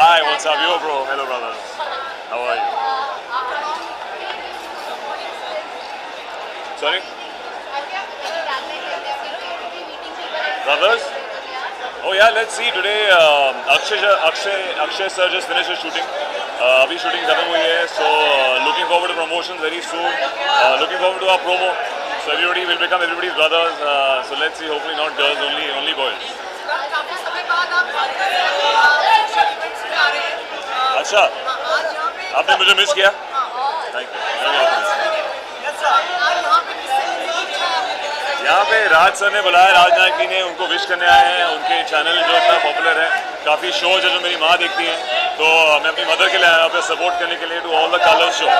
Hi, what's up? Yo, bro. Hello, brothers. How are you? Sorry? Brothers? Oh yeah, let's see. Today, Akshay sir just finished his shooting. Abhi shooting खत्म हुई है. So looking forward to promotions very soon. Looking forward to our promo. So everybody will become everybody's brothers. So let's see. Hopefully not girls, only boys. अच्छा, आपने मुझे miss किया? Thank you. यहाँ पे राज sir ने बुलाया, राज नायक जी ने, उनको विश करने आए हैं. उनके चैनल जो इतना पॉपुलर है, काफ़ी शोज है जो मेरी माँ देखती हैं, तो मैं अपनी मदर के लिए आया पे सपोर्ट करने के लिए to all the Colors show.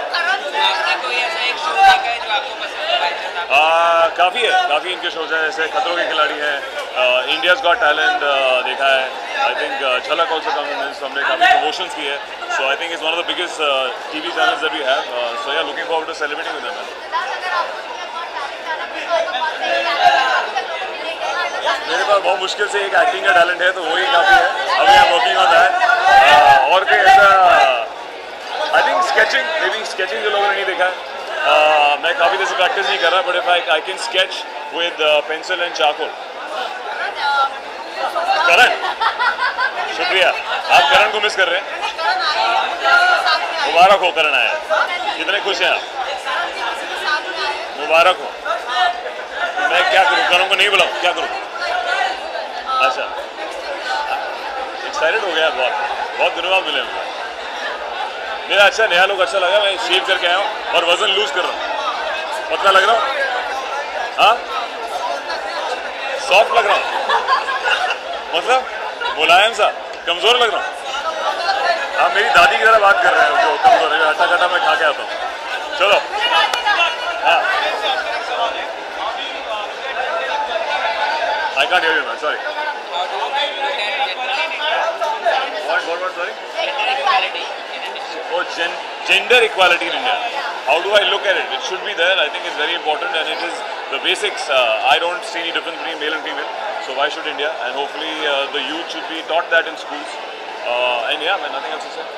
काफ़ी इनके शोज हैं, जैसे खतरों के खिलाड़ी हैं, इंडियाज़ गॉट टैलेंट देखा है, I think Jhalak also comings, हमने काफ़ी प्रमोशंस की है. So I think it's one of the biggest TV channels that we have. So yeah looking forward to celebrating with them. मेरे पास बहुत मुश्किल से एक एक्टिंग का टैलेंट है, तो वही काफ़ी है. अभी I am working on that. और कोई ऐसा आई थिंक स्केचिंग जो लोगों ने नहीं देखा है, मैं काफ़ी देर से प्रैक्टिस नहीं कर रहा, but if I can sketch with pencil and charcoal. Karan, शुक्रिया. आप करण को मिस कर रहे हैं. मुबारक हो, करण आया. कितने खुश हैं आप? मुबारक हो. मैं क्या करूं, करण को नहीं बुलाऊं, क्या करूं? अच्छा, एक्साइटेड हो गया. बहुत दिनों बाद मिले मुझे. मेरा अच्छा नया लोग अच्छा लगा. मैं शेव करके आया हूँ और वजन लूज कर रहा हूँ. पतला लग रहा हूँ? हाँ, सॉफ्ट लग रहा हूँ. मतलब मुलायम सा, कमजोर लग रहा हूँ. आप मेरी दादी की तरह बात कर रहे हैं, जो कमजोर है. हटा कटा मैं खा के आता हूँ. चलो. हाँ, I can't hear you, man. Sorry. What? Sorry. Oh, gender equality in India. How do I look at it? It should be there. I think it's very important, and it is the basics. I don't see any difference between male and female. So why should India? And hopefully the youth should be taught that in schools. And yeah, man, nothing else to say.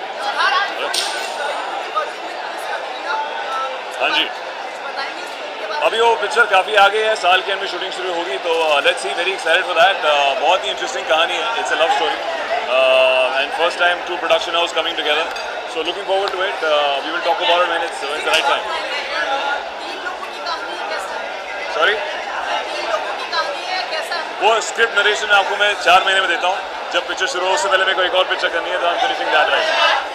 हाँ जी. अभी वो picture काफ़ी आगे है, साल के and में shooting शुरू होगी, तो let's see. Very excited for that. बहुत ही इंटरेस्टिंग कहानी है. It's a love story and first time two production house coming together. So looking forward to it. We will talk about it when it's the right time. Sorry, वो script narration आपको मैं 4 महीने में देता हूँ. जब पिक्चर शुरू हो उससे पहले मेरे को एक और पिक्चर करनी है, तो I am finishing that right.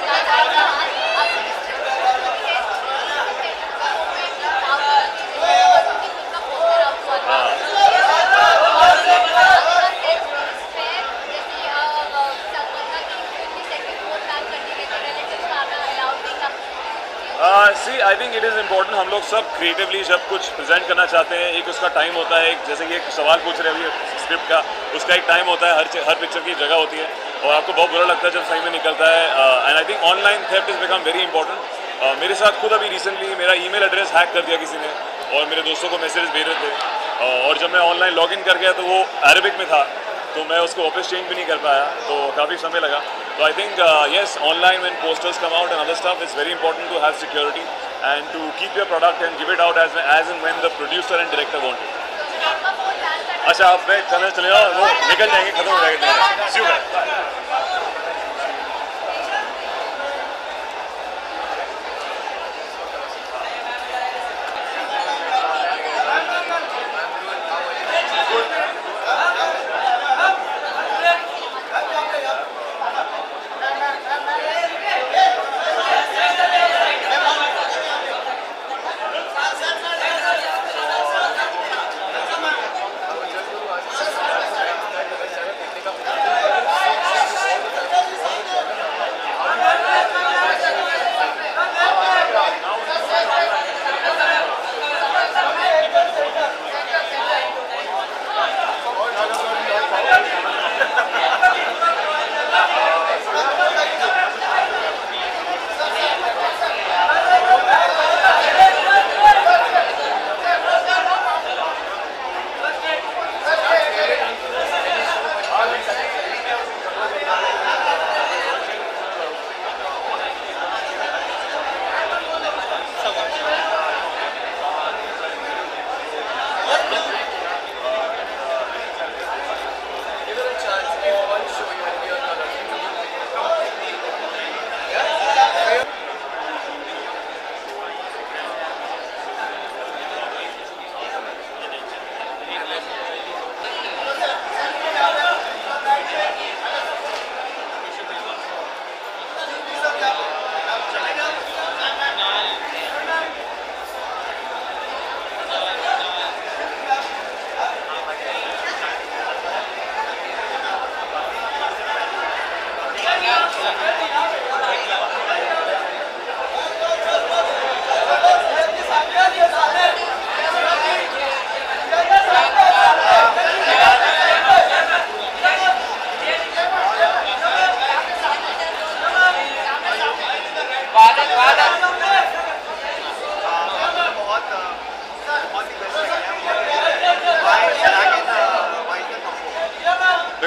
See, I think it is important. हम लोग सब क्रिएटिवली जब कुछ प्रेजेंट करना चाहते हैं, एक उसका टाइम होता है. एक जैसे कि एक सवाल पूछ रहे हैं स्क्रिप्ट का, उसका एक टाइम होता है. हर पिक्चर की जगह होती है, और आपको बहुत बुरा लगता है जब सही में निकलता है. And I think online theft is become very important. मेरे साथ खुद अभी रिसेंटली मेरा ईमेल एड्रेस हैक कर दिया किसी ने, और मेरे दोस्तों को मैसेज भेज रहे थे, और जब मैं ऑनलाइन लॉगिन कर गया तो वो अरेबिक में था, तो मैं उसको वापस चेंज भी नहीं कर पाया, तो काफ़ी समय लगा. तो I think yes, online when posters come out and other stuff, it's very important to have security and to keep your product and give it out as and when the producer and director want it. अच्छा, आप चले जाओ, वो निकल जाएंगे, खत्म हो जाएगा. See you guys.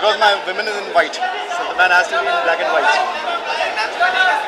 because my women is in white, so the man has to be in black and white.